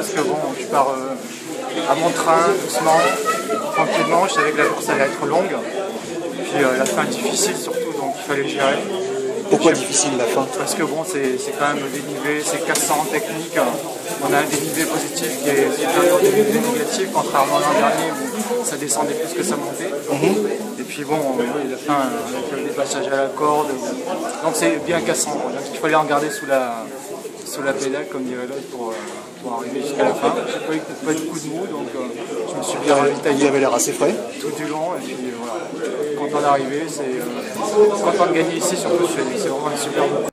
parce que bon, je pars à mon train, doucement, tranquillement. Je savais que la course allait être longue. Puis la fin difficile surtout, donc il fallait gérer. Pourquoi difficile la fin? Parce que bon, c'est quand même dénivelé, c'est 400 techniques. On a un dénivelé positif qui est supérieur au dénivelé négatif, contrairement à l'an dernier où ça descendait plus que ça montait. Et puis bon, la fin avec des passages à la corde. Donc c'est bien cassant. Donc il fallait en garder sous la pédale, comme dirait l'autre, pour arriver jusqu'à la fin. J'ai pas eu de coup de mou, donc je me suis bien ravitaillé. Il avait l'air assez frais. Tout du long, et puis voilà. Content d'arriver, content de gagner ici, surtout c'est vraiment un super moment.